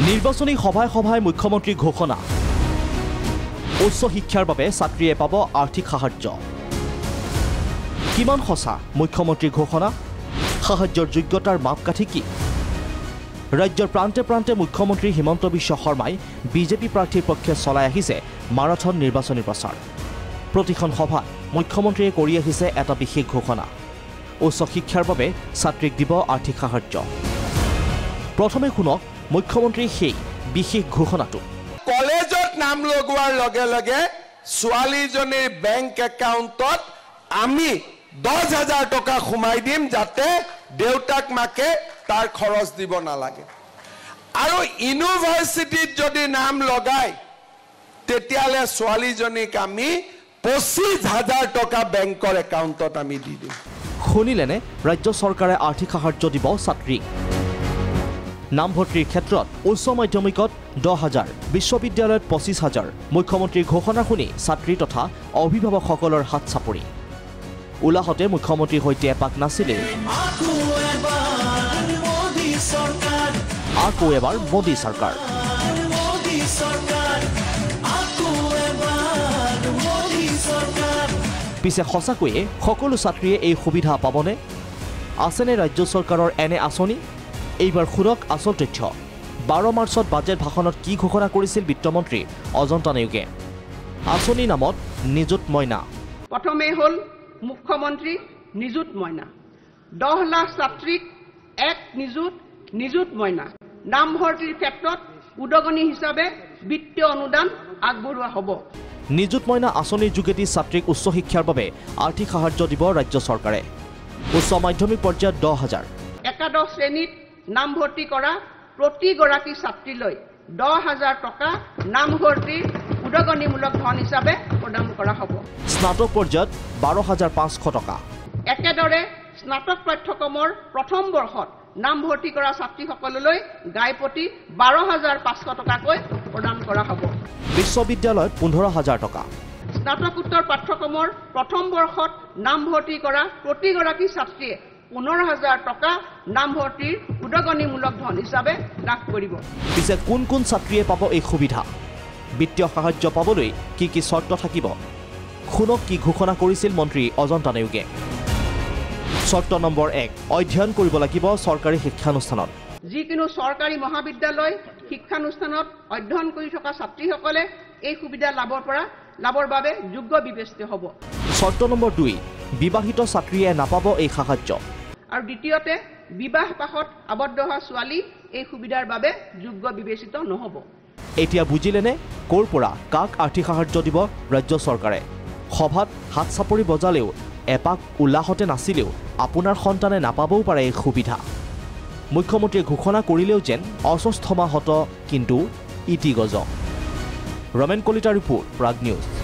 নিৰ্বাচনী সভায় সভায় মুখ্যমন্ত্ৰী ঘোষণা উচ্চ শিক্ষাৰ বাবে ছাত্ৰীয়ে পাব আৰ্থিক সাহায্য কিমান সঁচা মুখ্যমন্ত্ৰীৰ ঘোষণা সাহায্যৰ যোগ্যতাৰ মাপকাঠি কি ৰাজ্যৰ প্ৰান্তে প্ৰান্তে মুখ্যমন্ত্ৰী হিমন্ত বিশ্ব শৰ্মাই বিজেপি প্ৰাৰ্থীৰ পক্ষে চলাই আহিছে মাৰাথন নিৰ্বাচনী প্ৰচাৰ প্ৰতিখন সভাত মুখ্যমন্ত্ৰীয়ে কৰি আহিছে এটা বিশেষ ঘোষণা উচ্চ শিক্ষাৰ বাবে ছাত্ৰীক দিব আৰ্থিক সাহায্য প্ৰথমে শুনক মুখ্যমন্ত্ৰীৰ সেই বিশেষ ঘোষণাটো কলেজত নাম লগোৱাৰ লগে লগে ছোৱালীজনীৰ বেংক একাউণ্টত আমি 10,000 টকা সোমাই দিম যাতে দেউতাক মাকে তাৰ খৰচ দিব নালাগে আৰু ইউনিভাৰ্চিটিত যদি নাম লগায় তেতিয়ালে ছোৱালীজনীক আমি 25,000 টকা বেংকৰ একাউণ্টত আমি দি দিম শুনিলেনে ৰাজ্য চৰকাৰে আৰ্থিক সাহায্য দিব ছাত্ৰীক নামভৰ্তিৰ ক্ষেত্ৰত উচ্চ মাধ্যমিকত 10,000 বিশ্ববিদ্যালয়ত 25,000 মুখ্যমন্ত্ৰীৰ ঘোষণা শুনি ছাত্ৰী তথা অভিভাৱকসকলৰ হাত চাপৰি উলাহতে মুখ্যমন্ত্ৰীৰ সৈতে এপাক নাছিলে আকৌ এবাৰ মোদী চৰকাৰ পিছে সঁচাকৈয়ে সকলো ছাত্ৰীয়ে এই সুবিধা পাবনে আছেনে ৰাজ্য চৰকাৰৰ এনে আঁচনি এইবাৰ শুনক আচল তথ্য 12 মাৰ্চত বাজেট ভাষণত কি ঘোষণা কৰিছিল বিত্তমন্ত্ৰী অজন্তা নেওগে আঁচনি নামত নিযুত মইনা প্ৰথমে হ'ল মুখ্যমন্ত্ৰী নিযুত মইনা 10 লাখ ছাত্ৰীক এক নিযুত মইনা নামভৰ্তিৰ ক্ষেত্ৰত উদগনি হিচাপে বিত্তীয় অনুদান আগবঢ়োৱা হ'ব নিযুত মইনা আঁচনিৰ যোগেদি ছাত্ৰীক উচ্চ শিক্ষাৰ বাবে আৰ্থিক সাহায্য দিব ৰাজ্য চৰকাৰে উচ্চ মাধ্যমিক পৰ্যায়ত 10,000 একাদশ শ্ৰেণীত নামভৰ্তি কৰা প্ৰতিগৰাকী ছাত্ৰীলৈ 10,000 টকা নামভৰ্তিৰ উদগনিমূলক ধন হিচাপে প্ৰদান কৰা হ'ব স্নাতক পৰ্যায়ত 12,500 টকা একেদৰে স্নাতক পাঠ্যক্ৰমৰ প্ৰথম বৰ্ষত নামভৰ্তি কৰা ছাত্ৰীসকললৈ গাইপতি 12,500 টকাকৈ প্ৰদান কৰা হ'ব বিশ্ববিদ্যালয়ত 15,000 টকা স্নাতকোত্তৰ পাঠ্যক্ৰমৰ প্ৰথম বৰ্ষত নামভৰ্তি কৰা প্ৰতিগৰাকী ছাত্ৰীয়ে 15,000 টকা নামভৰ্তিৰ উদগনিমূলক ধন হিচাপে লাভ কৰিব পিছে কোন কোন ছাত্ৰীয়ে পাব এই সুবিধা বিত্তীয় সাহায্য পাবলৈ কি কি চৰ্ত থাকিব শুনক কি ঘোষণা কৰিছিল মন্ত্ৰী অজন্তা নেওগে চৰ্ত নম্বৰ 1 অধ্যয়ন কৰিব লাগিব চৰকাৰী শিক্ষানুষ্ঠানত যিকোনো চৰকাৰী মহাবিদ্যালয় শিক্ষানুষ্ঠানত অধ্যয়ন কৰি থকা ছাত্ৰীসকলে এই সুবিধা লাভৰ বাবে যোগ্য বিবেচিত হ'ব চৰ্ত নম্বৰ 2 বিবাহিত ছাত্ৰীয়ে নাপাব এই সাহায্য আৰু দ্বিতীয়তে বিবাহ পাশত আবদ্ধ হোৱা ছোৱালী এই সুবিধাৰ বাবে যোগ্য বিবেচিত নহ'ব এতিয়া বুজিলেনে ক'ৰ পৰা কাক আৰ্থিক সাহায্য দিব ৰাজ্য চৰকাৰে সভাত হাত চাপৰি বজালেও এপাক উল্লাহতে নাছিলেও আপোনাৰ সন্তানে নাপাবও পাৰে এই সুবিধা মুখ্যমন্ত্ৰীয়ে ঘোষণা কৰিলেও যেন অস্বস্থ মাহত কিন্তু ইতি গজ ৰমেন কলিতাৰ ৰিপৰ্ট প্ৰাগ নিউজ